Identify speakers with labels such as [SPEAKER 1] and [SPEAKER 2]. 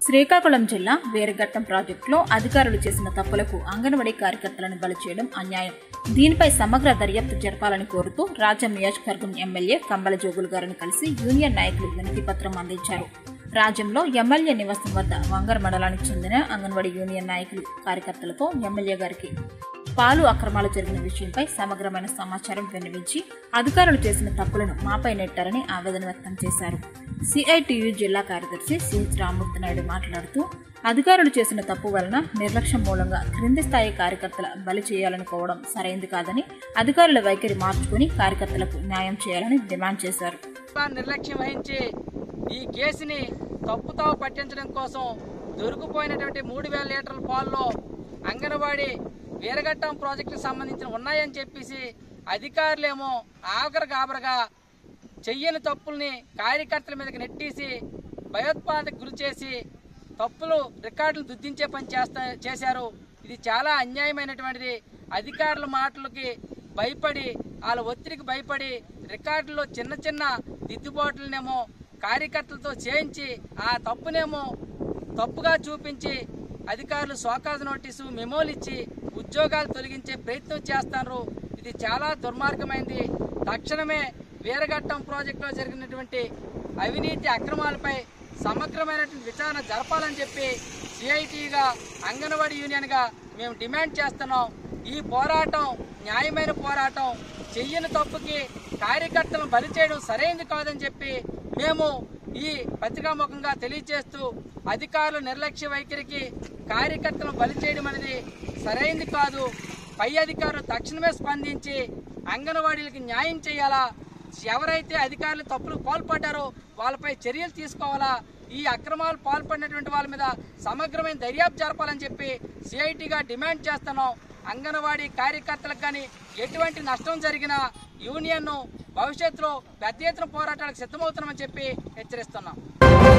[SPEAKER 1] శ్రీకాకుళం జిల్లా వేరగట్టం ప్రాజెక్టులో అధికారులు చేసిన తప్పులకు అంగన్వాడీ కార్యకర్తలను బలి చేయడం అన్యాయం. దీనిపై సమగ్ర దర్యాప్తు జరపాలని కోరుతూ రాజం నియోజకవర్గం ఎమ్మెల్యే కంబల జోగులు గారిని కలిసి యూనియన్ నాయకులు వినతి పత్రం అందించారు. రాజంలో ఎమ్మెల్యే నివాసం వద్ద వంగర మండలానికి చెందిన అంగన్వాడీ యూనియన్ నాయకులు కార్యకర్తలతో ఎమ్మెల్యే గారికి పాలు అక్రమాలు జరిగిన విషయంపై సమగ్రమైన సమాచారం విన్నవించి అధికారులు చేసిన తప్పులను మాపై నెట్టారని ఆవేదన వ్యక్తం చేశారు. సిఐటియు జిల్లా కార్యదర్శి సిహెచ్ రామూర్తి నాయుడు మాట్లాడుతూ అధికారులు చేసిన తప్పు వలన నిర్లక్ష్యం మూలంగా క్రింది స్థాయి కార్యకర్తల బలి చేయాలనుకోవడం సరైంది కాదని, అధికారుల వైఖరి మార్చుకుని కార్యకర్తలకు న్యాయం చేయాలని డిమాండ్ చేశారు.
[SPEAKER 2] నిర్లక్ష్యం వహించి ఈ కేసుని తప్పుతావ పట్టించడం కోసం దొరికిపోయినటువంటి 3000 లీటర్ల పాల్లో అంగన్వాడీ వీరగట్టం ప్రాజెక్టుకు సంబంధించిన ఉన్నాయని చెప్పేసి అధికారులేమో ఆగరగాబరగా చెయ్యని తప్పుల్ని కార్యకర్తల మీదకి నెట్టేసి భయోత్పాదకు గురి చేసి తప్పులు రికార్డులు దుద్దించే పని చేశారు. ఇది చాలా అన్యాయమైనటువంటిది. అధికారుల మాటలకి భయపడి, వాళ్ళ ఒత్తిడికి భయపడి రికార్డుల్లో చిన్న చిన్న దిద్దుబాట్లనేమో కార్యకర్తలతో చేయించి ఆ తప్పునేమో తప్పుగా చూపించి అధికారులు షోకాజ్ నోటీసు మెమోలు ఇచ్చి ఉద్యోగాలు తొలగించే ప్రయత్నం చేస్తారు. ఇది చాలా దుర్మార్గమైంది. తక్షణమే వీరగట్టం ప్రాజెక్టులో జరిగినటువంటి అవినీతి అక్రమాలపై సమగ్రమైనటువంటి విచారణ జరపాలని చెప్పి సిఐటిగా అంగన్వాడీ యూనియన్గా మేము డిమాండ్ చేస్తున్నాం. ఈ పోరాటం న్యాయమైన పోరాటం. చెయ్యని తప్పుకి కార్యకర్తలను బలి చేయడం సరైనది కాదని చెప్పి మేము ఈ పత్రికాముఖంగా తెలియజేస్తూ అధికారుల నిర్లక్ష్య వైఖరికి కార్యకర్తలను బలి చేయడం అనేది సరైనది కాదు. పై అధికారులు తక్షణమే స్పందించి అంగన్వాడీలకు న్యాయం చేయాలా. ఎవరైతే అధికారులు తప్పులు పాల్పడ్డారో వాళ్ళపై చర్యలు తీసుకోవాలా. ఈ అక్రమాలు పాల్పడినటువంటి వాళ్ళ మీద సమగ్రమైన దర్యాప్తు జరపాలని చెప్పి సిఐటిగా డిమాండ్ చేస్తున్నాం. అంగన్వాడీ కార్యకర్తలకు కానీ ఎటువంటి నష్టం జరిగినా యూనియన్ను భవిష్యత్తులో పెద్ద ఎత్తున పోరాటాలకు సిద్ధమవుతున్నామని చెప్పి హెచ్చరిస్తున్నాం.